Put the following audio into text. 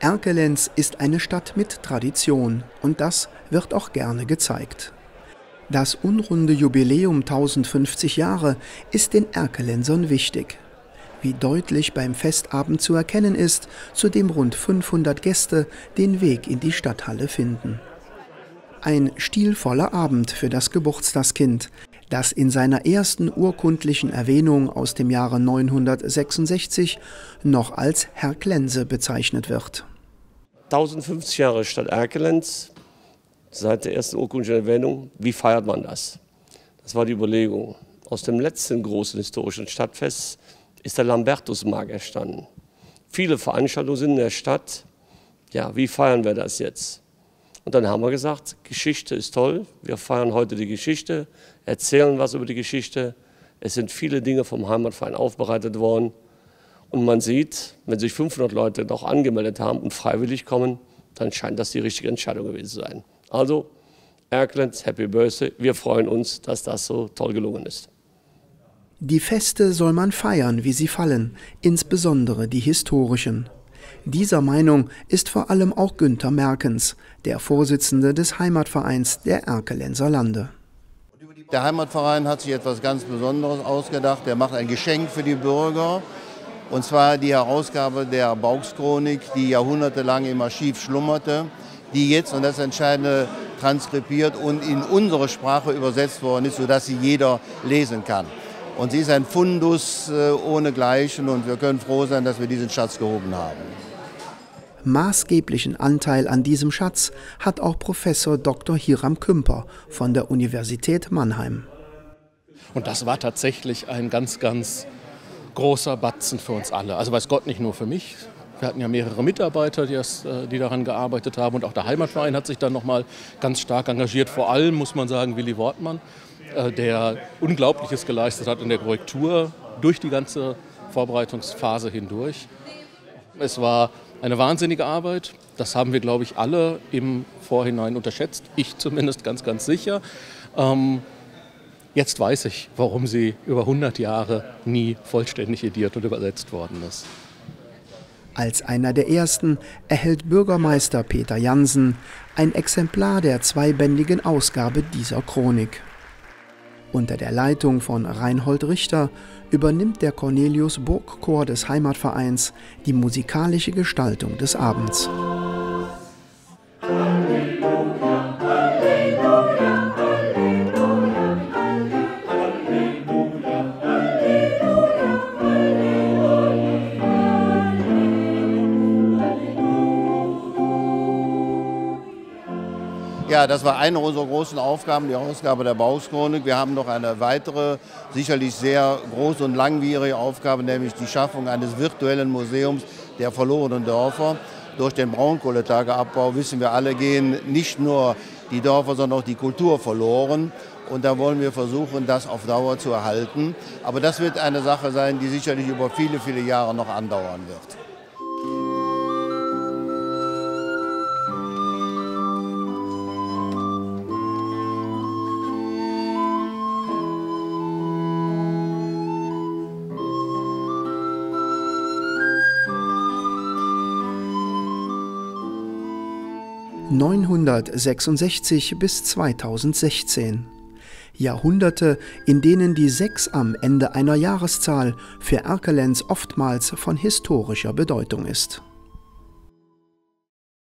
Erkelenz ist eine Stadt mit Tradition und das wird auch gerne gezeigt. Das unrunde Jubiläum 1050 Jahre ist den Erkelenzern wichtig. Wie deutlich beim Festabend zu erkennen ist, zu dem rund 500 Gäste den Weg in die Stadthalle finden. Ein stilvoller Abend für das Geburtstagskind, das in seiner ersten urkundlichen Erwähnung aus dem Jahre 966 noch als Herklense bezeichnet wird. 1050 Jahre Stadt Erkelenz, seit der ersten urkundlichen Erwähnung. Wie feiert man das? Das war die Überlegung. Aus dem letzten großen historischen Stadtfest ist der Lambertusmarkt entstanden. Viele Veranstaltungen sind in der Stadt. Ja, wie feiern wir das jetzt? Und dann haben wir gesagt, Geschichte ist toll. Wir feiern heute die Geschichte, erzählen was über die Geschichte. Es sind viele Dinge vom Heimatverein aufbereitet worden. Und man sieht, wenn sich 500 Leute noch angemeldet haben und freiwillig kommen, dann scheint das die richtige Entscheidung gewesen zu sein. Also, Erkelenz, Happy Birthday. Wir freuen uns, dass das so toll gelungen ist. Die Feste soll man feiern, wie sie fallen, insbesondere die historischen. Dieser Meinung ist vor allem auch Günther Merkens, der Vorsitzende des Heimatvereins der Erkelenzer Lande. Der Heimatverein hat sich etwas ganz Besonderes ausgedacht. Er macht ein Geschenk für die Bürger, und zwar die Herausgabe der Bauchschronik, die jahrhundertelang im Archiv schlummerte, die jetzt, und das Entscheidende, transkribiert und in unsere Sprache übersetzt worden ist, sodass sie jeder lesen kann. Und sie ist ein Fundus ohnegleichen und wir können froh sein, dass wir diesen Schatz gehoben haben. Maßgeblichen Anteil an diesem Schatz hat auch Professor Dr. Hiram Kümper von der Universität Mannheim. Und das war tatsächlich ein ganz, ganz großer Batzen für uns alle. Also weiß Gott, nicht nur für mich. Wir hatten ja mehrere Mitarbeiter, die daran gearbeitet haben. Und auch der Heimatverein hat sich dann nochmal ganz stark engagiert. Vor allem, muss man sagen, Willi Wortmann, der Unglaubliches geleistet hat in der Korrektur durch die ganze Vorbereitungsphase hindurch. Es war eine wahnsinnige Arbeit. Das haben wir, glaube ich, alle im Vorhinein unterschätzt. Ich zumindest ganz, ganz sicher. Jetzt weiß ich, warum sie über 100 Jahre nie vollständig ediert und übersetzt worden ist. Als einer der ersten erhält Bürgermeister Peter Jansen ein Exemplar der zweibändigen Ausgabe dieser Chronik. Unter der Leitung von Reinhold Richter übernimmt der Cornelius Burgchor des Heimatvereins die musikalische Gestaltung des Abends. Ja, das war eine unserer großen Aufgaben, die Ausgabe der Bauchschronik. Wir haben noch eine weitere, sicherlich sehr große und langwierige Aufgabe, nämlich die Schaffung eines virtuellen Museums der verlorenen Dörfer. Durch den Braunkohletageabbau, wissen wir alle, gehen nicht nur die Dörfer, sondern auch die Kultur verloren. Und da wollen wir versuchen, das auf Dauer zu erhalten. Aber das wird eine Sache sein, die sicherlich über viele, viele Jahre noch andauern wird. (966 bis 2016). Jahrhunderte, in denen die 6 am Ende einer Jahreszahl für Erkelenz oftmals von historischer Bedeutung ist.